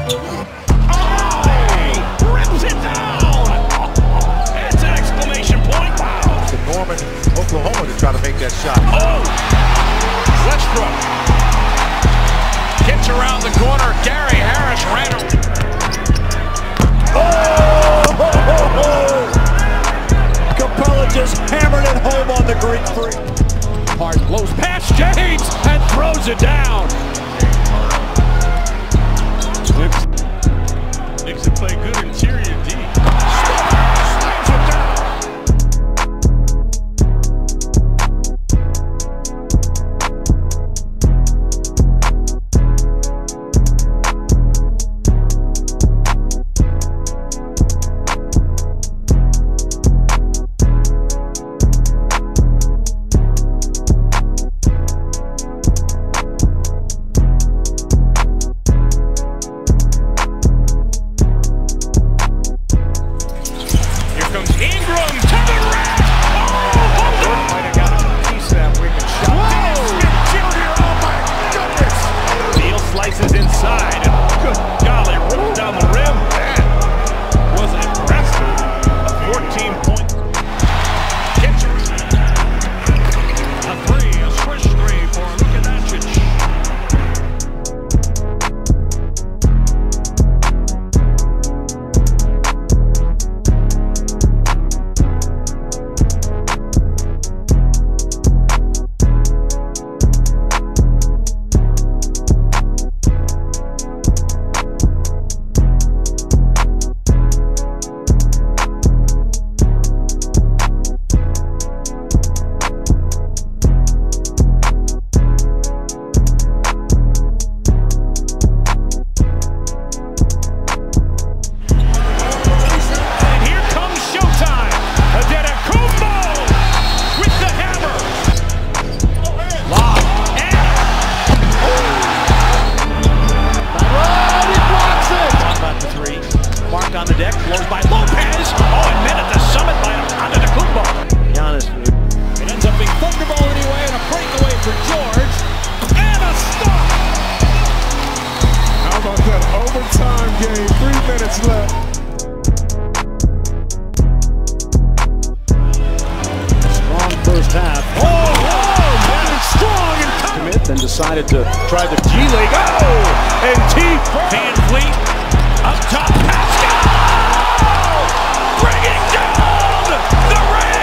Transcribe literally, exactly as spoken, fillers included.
Rips it down! It's an exclamation point! Wow! To Norman, Oklahoma to try to make that shot. Oh! Westbrook gets around the corner. Gary Harris ran it. Oh! Ho, ho, ho. Capella just hammered it home on the green three. Hard blows past James and throws it down. Makes it play good interior D. Slams it down. Inside and good golly, ripped down the rim. That was impressive. A fourteen point catches. A three, a swish three for Luka Doncic. On the deck, blows by Lopez. Oh, and met at the summit by Antetokounmpo. Giannis. It ends up being thunderball anyway, and a breakaway for George. And a stop! How about that overtime game? Three minutes left. Strong first half. Oh, oh, man, strong and Commit, then decided to try the G League. Oh, and T. Van Fleet up top. Pascal! Bringing down the Rams!